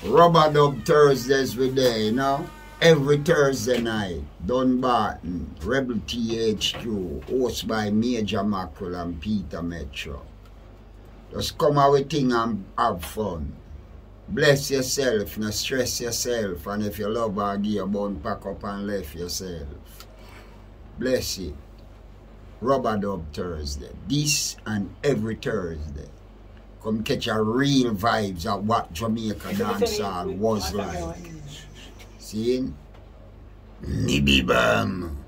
Rubber Dub Thursdays we there, you know. Every Thursday night, Dunbarton, Rebel THQ, hosted by Major Mackerel and Peter Metro. Just come out with things and have fun. Bless yourself, not stress yourself, and if you love her, give your bun, pack up and left yourself. Bless you. Rubber Dub Thursday. This and every Thursday. Come catch a real vibes of what Jamaica dancehall was like. See? Nibby Bam.